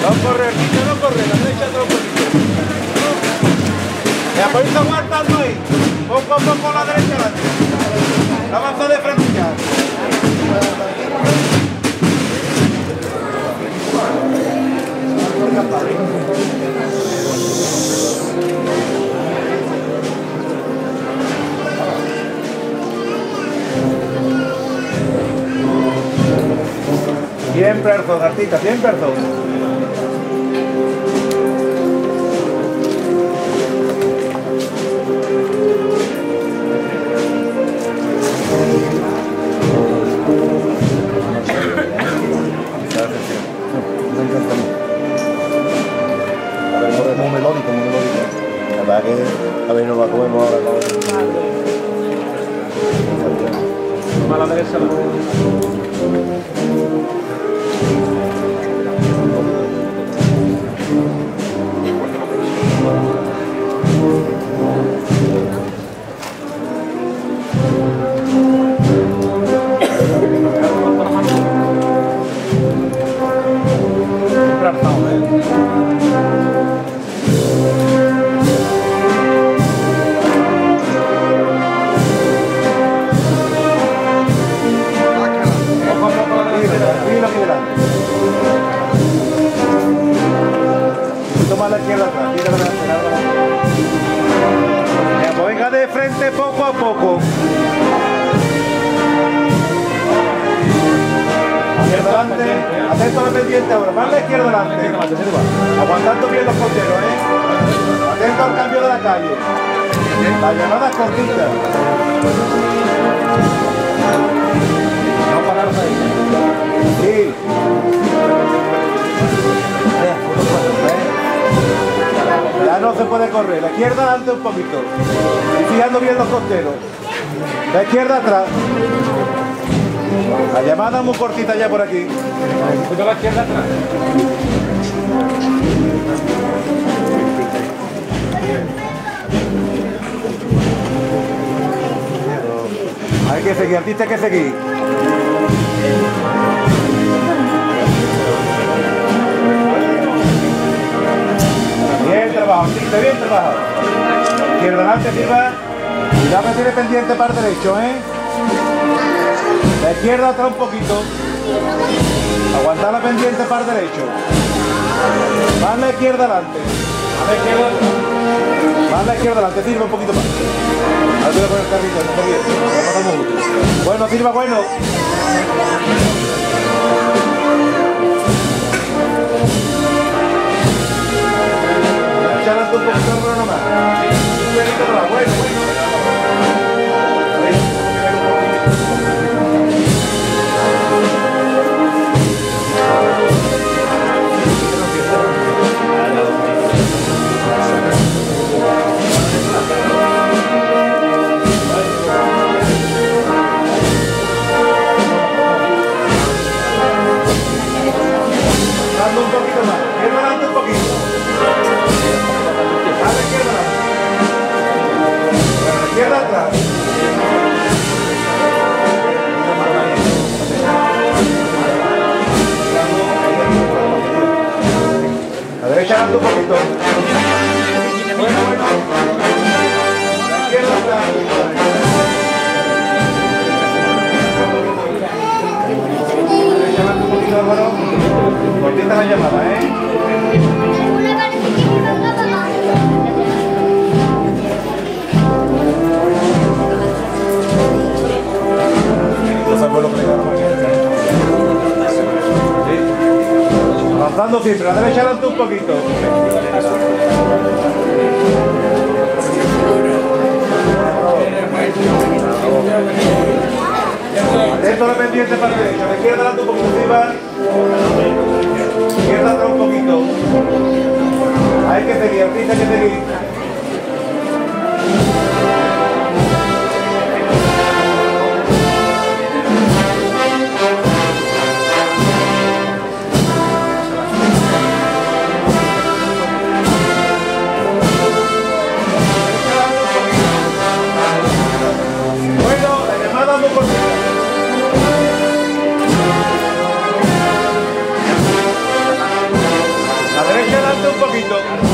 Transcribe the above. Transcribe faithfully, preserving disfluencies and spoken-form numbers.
No corre, Arquito, no corre, la derecha otro poquito. Ya, por eso aguantando ahí. Poco a poco la derecha adelante. La avanza de frente ya. Siempre al dos, Artita, siempre al dos. Muy melódico, muy melódico. La verdad que a ver, nos la comemos ahora. Toma la derecha. Toma la izquierda atrás, tira la derecha. Venga de frente poco a poco. Hacia adelante, atento a la pendiente ahora, más la izquierda adelante. Aguantando bien los costeros, ¿eh? Atento al cambio de la calle. La llamada es cortita. No pararse ahí. Sí. Ya no se puede correr. La izquierda adelante un poquito. Y fijando bien los costeros. La izquierda atrás. La llamada muy cortita ya por aquí. ¿Puedo la izquierda atrás? Hay que seguir, artista, hay que seguir. Bien trabajo, artista, bien trabajo. Izquierda adelante, arriba. Cuidado que tiene pendiente para el derecho, ¿eh? La izquierda atrás un poquito. Aguantar la pendiente para el derecho. Más la izquierda adelante. A la izquierda atrás. Más la izquierda adelante, sirva un poquito más. Ahora voy a poner el carrito, no está bien. Bueno, sirva, bueno. Echarle un poquito de mano más. Un pelito más, bueno, bueno. Dando un poquito más, izquierda adelante un poquito. A la izquierda adelante. A la izquierda atrás. A la derecha adelante un poquito. Bueno, bueno. A la izquierda atrás. Un poquito, bueno, cortita la llamada, ¿eh? Avanzando siempre, la derecha adelante un poquito. Atento a la pendiente para la derecha, la izquierda adelante un poquito arriba. Izquierda atrás un poquito. Hay que seguir, artista, hay que seguir. Bueno, la llamada muy cortita. adelante un poquito.